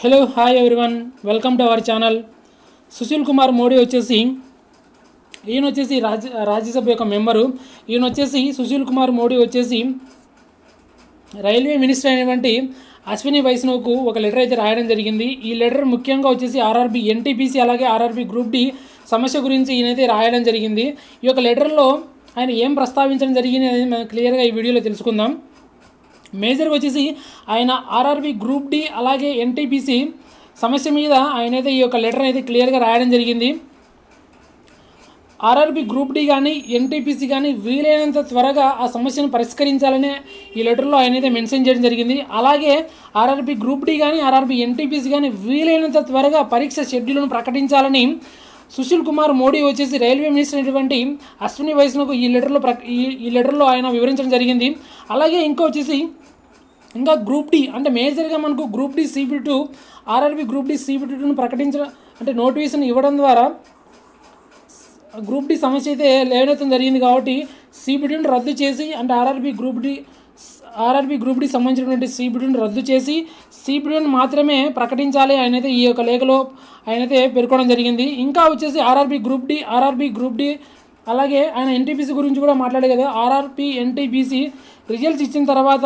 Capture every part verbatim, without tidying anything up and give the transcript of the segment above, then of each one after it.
Hello hi everyone, welcome to our channel. Sushil Kumar Modi వచ్చేసి ఈయన వచ్చేసి రాజ్య రాజ్యసభ యొక్క మెంబరు. ఈయన వచ్చేసి సుశీల్ కుమార్ మోడీ వచ్చేసి రైల్వే మినిస్టర్ అయినటువంటి అశ్విని వైష్ణవ్కు ఒక లెటర్ అయితే రాయడం జరిగింది. ఈ లెటర్ ముఖ్యంగా వచ్చేసి ఆర్ఆర్బీ ఎన్టీపీసీ అలాగే ఆర్ఆర్బీ గ్రూప్ డి సమస్య గురించి ఈయనైతే రాయడం జరిగింది. ఈ యొక్క లెటర్లో ఆయన ఏం ప్రస్తావించడం జరిగింది అనేది మనం క్లియర్గా ఈ వీడియోలో తెలుసుకుందాం. మేజర్గా వచ్చేసి ఆయన ఆర్ఆర్బీ గ్రూప్ డి అలాగే ఎన్టీపీసీ సమస్య మీద ఆయనైతే ఈ యొక్క లెటర్ అయితే క్లియర్గా రాయడం జరిగింది. ఆర్ఆర్బీ గ్రూప్ డి కానీ ఎన్టీపీసీ కానీ వీలైనంత త్వరగా ఆ సమస్యను పరిష్కరించాలనే ఈ లెటర్లో ఆయనైతే మెన్షన్ చేయడం జరిగింది. అలాగే ఆర్ఆర్బీ గ్రూప్ డి కానీ ఆర్ఆర్బీ ఎన్టీపీసీ కానీ వీలైనంత త్వరగా పరీక్ష షెడ్యూల్ను ప్రకటించాలని సుశీల్ కుమార్ మోడీ వచ్చేసి రైల్వే మినిస్టర్ అయినటువంటి అశ్విని వైష్ణవ్కు ఈ లెటర్లో ప్ర ఈ లెటర్లో ఆయన వివరించడం జరిగింది. అలాగే ఇంకా వచ్చేసి ఇంకా గ్రూప్ డి అంటే మేజర్గా మనకు group D CB two RRB group D CB టూను ప్రకటించడం అంటే నోటిఫికేషన్ ఇవ్వడం ద్వారా గ్రూప్ డి సమస్య అయితే లేవనెత్తడం జరిగింది. కాబట్టి సిబి టూను రద్దు చేసి అంటే RRB group D RRB group D సంబంధించినటువంటి సిబి టూను రద్దు చేసి సిబి టూను మాత్రమే ప్రకటించాలి ఆయనైతే ఈ యొక్క లేఖలో ఆయనైతే పేర్కొనడం జరిగింది. ఇంకా వచ్చేసి RRB group D RRB group D అలాగే ఆయన ఎన్టీపీసీ గురించి కూడా మాట్లాడే కదా. ఆర్ఆర్బీ ఎన్టీపీసీ రిజల్ట్స్ ఇచ్చిన తర్వాత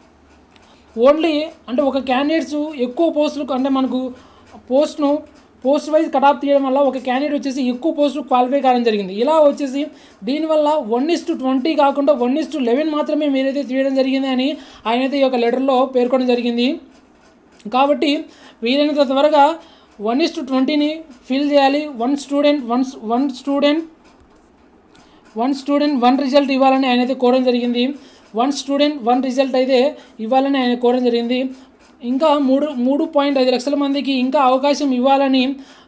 ఓన్లీ అంటే ఒక క్యాండిడేట్స్ ఎక్కువ పోస్టులకు అంటే మనకు పోస్ట్ను పోస్ట్ వైజ్ కటాఫ్ తీయడం వల్ల ఒక క్యాండిడేట్ వచ్చేసి ఎక్కువ పోస్టులు క్వాలిఫై కావడం జరిగింది. ఇలా వచ్చేసి దీనివల్ల వన్ ఇస్ టు ట్వంటీ కాకుండా వన్ ఇస్ టు లెవెన్ మాత్రమే మీరైతే తీయడం జరిగింది అని ఆయనైతే ఈ యొక్క లెటర్లో పేర్కొనడం జరిగింది. కాబట్టి వీలైనంత త్వరగా వన్ ఇస్ టు ట్వంటీని ఫిల్ చేయాలి. One student one one student one student one result ఇవ్వాలని ఆయనైతే కోరడం జరిగింది. వన్ స్టూడెంట్ వన్ రిజల్ట్ అయితే ఇవ్వాలని ఆయన కోరడం జరిగింది. ఇంకా మూడు మూడు పాయింట్ ఐదు లక్షల మందికి ఇంకా అవకాశం ఇవ్వాలని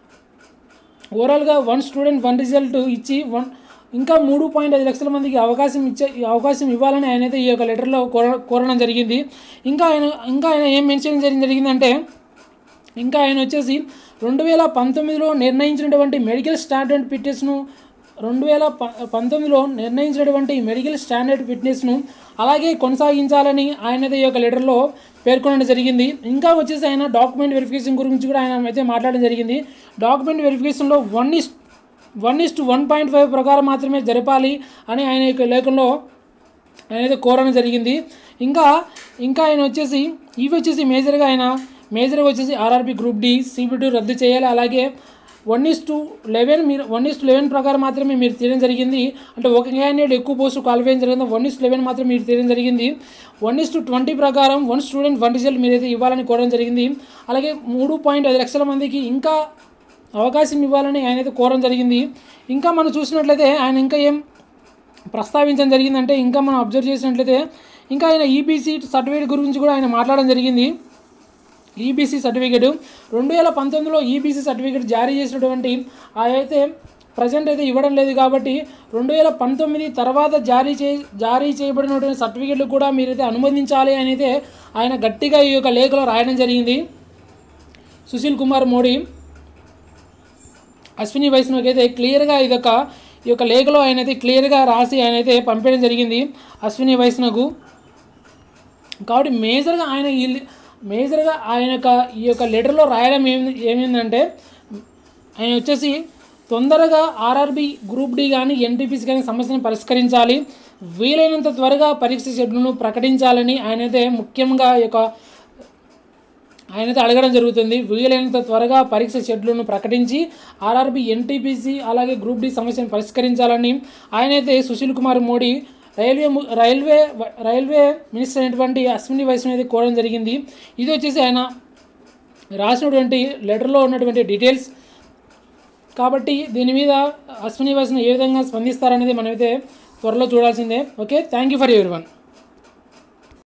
ఓవరాల్గా వన్ స్టూడెంట్ వన్ రిజల్ట్ ఇచ్చి వన్ ఇంకా మూడు పాయింట్ ఐదు లక్షల మందికి అవకాశం ఇచ్చే అవకాశం ఇవ్వాలని ఆయనైతే ఈ యొక్క లెటర్లో కోర కోరడం జరిగింది. ఇంకా ఆయన ఇంకా ఆయన ఏం మెన్షన్ చేయడం జరిగిందంటే ఇంకా ఆయన వచ్చేసి రెండు వేల పంతొమ్మిదిలో నిర్ణయించినటువంటి మెడికల్ స్టాండర్డ్ ఫిట్నెస్ను రెండు వేల ప పంతొమ్మిదిలో నిర్ణయించినటువంటి మెడికల్ స్టాండర్డ్ ఫిట్నెస్ను అలాగే కొనసాగించాలని ఆయనైతే ఈ యొక్క లెటర్లో పేర్కొనడం జరిగింది. ఇంకా వచ్చేసి ఆయన డాక్యుమెంట్ వెరిఫికేషన్ గురించి కూడా ఆయన అయితే మాట్లాడడం జరిగింది. డాక్యుమెంట్ వెరిఫికేషన్లో one is one is to one point five ప్రకారం మాత్రమే జరపాలి అని ఆయన యొక్క లేఖలో ఆయన అయితే కోరడం జరిగింది. ఇంకా ఇంకా ఆయన వచ్చేసి ఇవి వచ్చేసి మేజర్గా ఆయన మేజర్గా వచ్చేసి RRB group D CB two రద్దు చేయాలి. అలాగే వన్ ఇస్ టు లెవెన్ మీరు వన్ ఇస్ టు లెవెన్ ప్రకారం మాత్రమే మీరు తీయడం జరిగింది. అంటే ఒక క్యాండిడేట్ ఎక్కువ పోస్టు క్వాలిఫై జరిగింది. వన్ ఇస్ టు లెవెన్ మాత్రం మీరు తీయడం జరిగింది. వన్ ఇస్ టు ట్వంటీ ప్రకారం వన్ స్టూడెంట్ వన్ రిజల్ట్ మీరైతే ఇవ్వాలని కోరడం జరిగింది. అలాగే మూడు పాయింట్ ఐదు లక్షల మందికి ఇంకా అవకాశం ఇవ్వాలని ఆయన అయితే కోరడం జరిగింది. ఇంకా మనం చూసినట్లయితే ఆయన ఇంకా ఏం ప్రస్తావించడం జరిగిందంటే ఇంకా మనం అబ్జర్వ్ చేసినట్లయితే ఇంకా ఆయన ఈబీసీ సర్టిఫికేట్ గురించి కూడా ఆయన మాట్లాడడం జరిగింది. ఈబీసీ సర్టిఫికేట్ రెండు వేల పంతొమ్మిదిలో ఈబీసీ సర్టిఫికేట్ జారీ చేసినటువంటి అయితే ప్రజెంట్ అయితే ఇవ్వడం లేదు. కాబట్టి రెండు వేల పంతొమ్మిది తర్వాత జారీ చే జారీ చేయబడినటువంటి సర్టిఫికేట్లు కూడా మీరైతే అనుమతించాలి అని అయితే ఆయన గట్టిగా ఈ యొక్క లేఖలో రాయడం జరిగింది. సుశీల్ కుమార్ మోడీ అశ్విని వైష్ణవ్కి అయితే క్లియర్గా ఇదొక ఈ యొక్క లేఖలో ఆయన అయితే క్లియర్గా రాసి ఆయన అయితే పంపించడం జరిగింది అశ్విని వైష్ణవ్కు. కాబట్టి మేజర్గా ఆయన ఈ మేజర్గా ఆయన యొక్క ఈ యొక్క లెటర్లో రాయడం ఏమి ఏమైందంటే ఆయన వచ్చేసి తొందరగా ఆర్ఆర్బీ గ్రూప్ డి కానీ ఎన్టీపీసీ కానీ సమస్యను పరిష్కరించాలి, వీలైనంత త్వరగా పరీక్ష షెడ్యూల్ను ప్రకటించాలని ఆయనైతే ముఖ్యంగా ఈ యొక్క ఆయనైతే అడగడం జరుగుతుంది. వీలైనంత త్వరగా పరీక్ష షెడ్యూల్ను ప్రకటించి ఆర్ఆర్బీ ఎన్టీపీసీ అలాగే గ్రూప్ డి సమస్యను పరిష్కరించాలని ఆయనైతే Sushil Kumar Modi railway railway railway minister అయినటువంటి అశ్విని వైష్ణవ్ అయితే కోరడం జరిగింది. ఇది వచ్చేసి ఆయన రాసినటువంటి లెటర్లో ఉన్నటువంటి డీటెయిల్స్. కాబట్టి దీని మీద అశ్విని వైష్ణవ్ ఏ విధంగా స్పందిస్తారనేది మనమైతే త్వరలో చూడాల్సిందే. Okay, thank you for everyone.